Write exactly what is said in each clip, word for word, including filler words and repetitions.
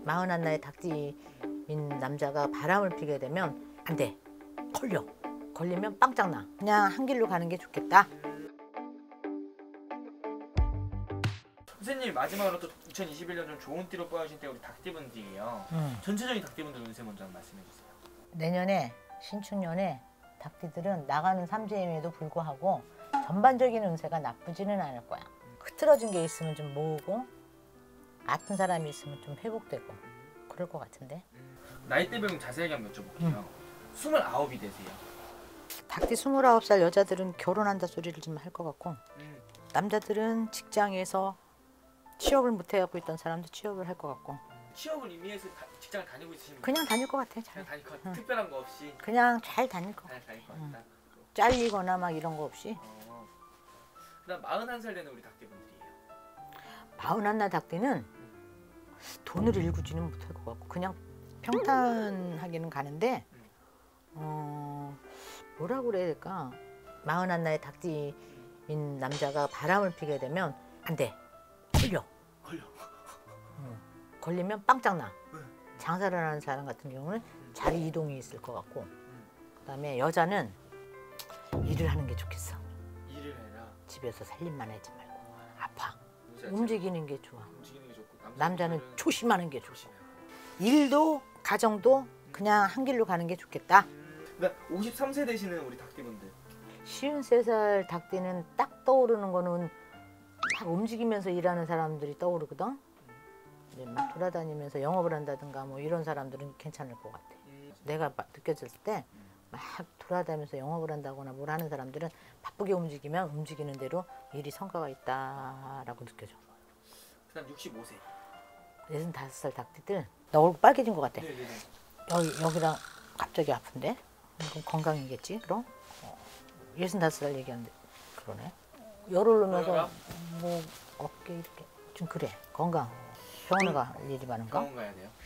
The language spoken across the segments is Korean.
마흔한 나이 닭띠인 남자가 바람을 피게 되면 안 돼. 걸려. 걸리면 빵짝 나. 그냥 한 길로 가는 게 좋겠다. 선생님 마지막으로 또 이천이십일 년 좀 좋은 띠로 뽑아주신 때 우리 닭띠분들이에요. 음. 전체적인 닭띠분들 운세 먼저 한번 말씀해 주세요. 내년에 신축년에 닭띠들은 나가는 삼재임에도 불구하고 전반적인 운세가 나쁘지는 않을 거야. 흐트러진 게 있으면 좀 모으고 아픈 사람이 있으면 좀 회복되고 그럴 것 같은데. 음. 나이대별 자세하게 한번 여쭤볼게요. 음. 스물아홉이 되세요. 닭띠 스물아홉 살 여자들은 결혼한다 소리를 좀 할 것 같고 음. 남자들은 직장에서 취업을 못 해갖고 있던 사람도 취업을 할 것 같고. 취업을 의미해서 다, 직장을 다니고 있으신 그냥 다닐 것 같아. 잘. 그냥 다닐 것 같아. 응. 특별한 거 없이 그냥 잘 다닐 것 잘 같아. 다닐 것 응. 같다. 잘리거나 막 이런 거 없이. 어. 그다음 마흔한 살 되는 우리 닭띠분들이에요. 마흔한 날 닭띠는 돈을 일구지는 못할 것 같고 그냥 평탄하게는 가는데 어 뭐라고 그래야 될까? 마흔한 나이 닭띠인 남자가 바람을 피게 되면 안 돼. 걸려. 걸려. 응. 걸리면 빵짝 나. 장사를 하는 사람 같은 경우는 자리 이동이 있을 것 같고 그다음에 여자는 일을 하는 게 좋겠어. 일을 해라. 집에서 살림만 하지 말고 아파. 진짜 움직이는 게 좋아. 움직이는 게 좋고 남자는 조심하는 게 좋아. 조심해요. 일도 가정도 그냥 한 길로 가는 게 좋겠다. 그러니까 오십삼 세 되시는 우리 닭띠분들. 쉰세 살 닭띠는 딱 떠오르는 거는 막 움직이면서 일하는 사람들이 떠오르거든. 이제 막 돌아다니면서 영업을 한다든가 뭐 이런 사람들은 괜찮을 것 같아. 음. 내가 느껴졌을 때 막 돌아다니면서 영업을 한다거나 뭘 하는 사람들은 바쁘게 움직이면 움직이는 대로 일이 성과가 있다라고 느껴져. 그다음 육십오 세. 예순다섯 살 닭띠들 나 얼굴 빨개진 것 같아. 네네네. 여기, 여기랑 갑자기 아픈데? 그럼 건강이겠지 그럼? 어, 예순다섯 살 얘기하는데 그러네. 열을 넣으면서 뭐 어깨 이렇게 좀 그래. 건강. 병원에 갈 일이 많은가? 병원 가야 돼요.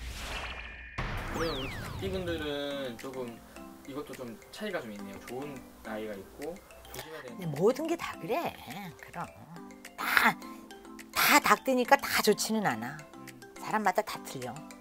그럼 우리 닭띠분들은 조금 이것도 좀 차이가 좀 있네요. 좋은 나이가 있고 조심해야 되는. 근데 모든 게 다 그래. 그럼 다 다 닭띠니까 다 좋지는 않아. 사람마다 다 틀려.